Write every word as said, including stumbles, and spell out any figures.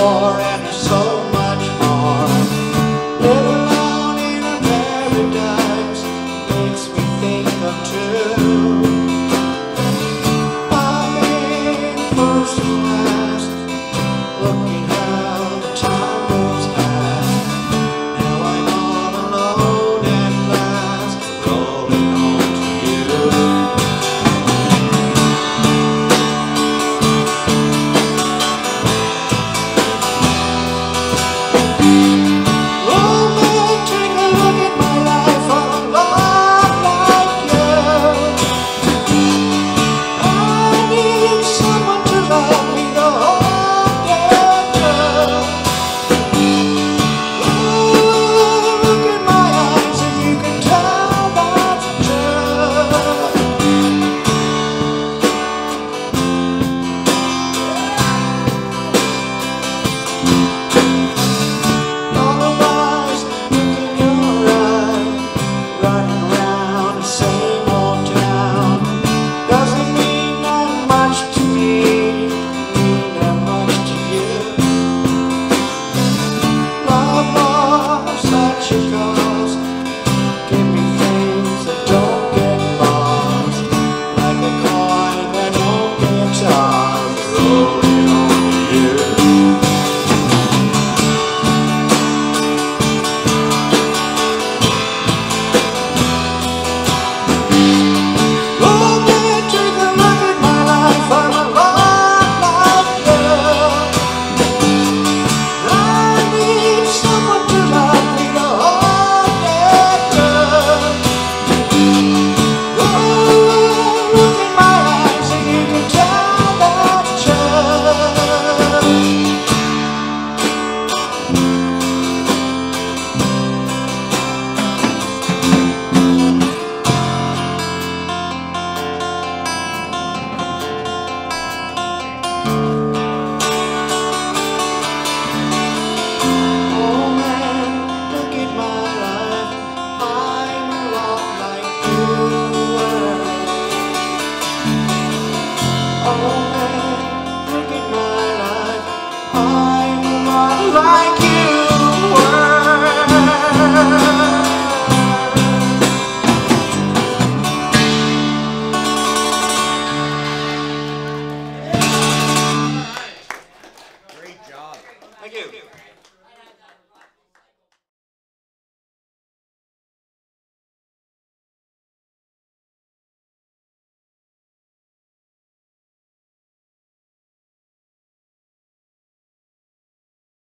more, and there's so much more. Live alone in a paradise makes me think of two. I've been first and last, looking how the time goes past. Now I'm all alone at last, rolling on to you. Like you were. Great job. Thank you.